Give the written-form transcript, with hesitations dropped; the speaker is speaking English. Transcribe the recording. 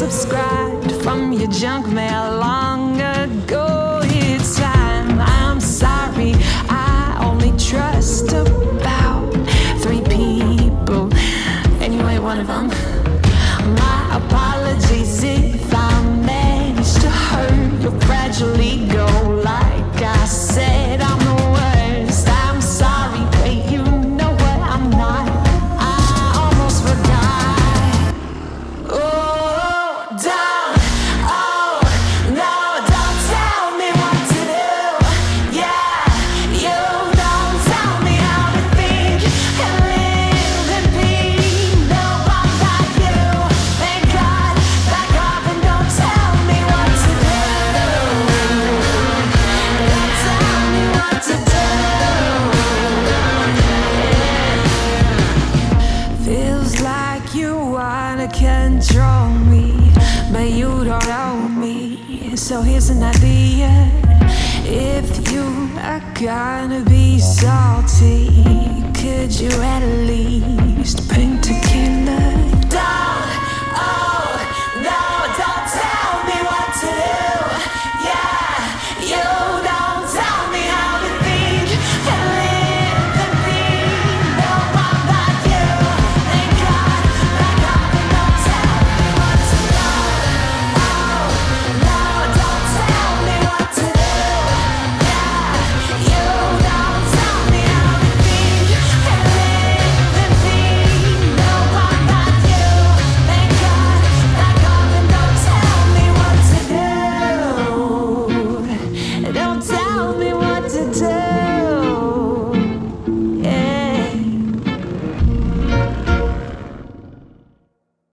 unsubscribed from your junk mail long ago. It's time, I'm sorry, I only trust about 3 people, and you ain't one of them. My apologies if I managed to hurt your fragile ego. Like I said, I'm the worst. I'm sorry, but you know what, I'm not. I almost forgot. Oh, don't, oh, no, don't tell me what to do. Yeah, you don't tell me how to think and live in peace. No, I'm not you. Thank God, back up and don't tell me what to do. Don't tell me what to do. Feels like you wanna control me, but you don't own me. So here's an idea. If you are gonna be salty,